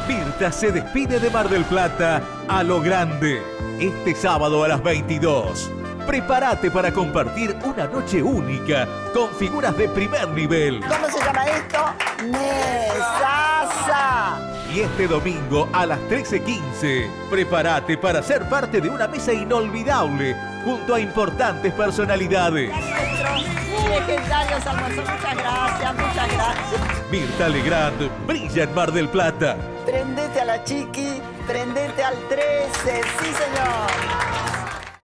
Mirta se despide de Mar del Plata a lo grande. Este sábado a las 22. Prepárate para compartir una noche única con figuras de primer nivel. ¿Cómo se llama esto? Mesaza. Y este domingo a las 13:15, prepárate para ser parte de una mesa inolvidable junto a importantes personalidades. Legendarios almuerzos, muchas gracias, muchas gracias. Mirta Legrand brilla en Mar del Plata. Prendete a la chiqui, prendete al 13, sí señor.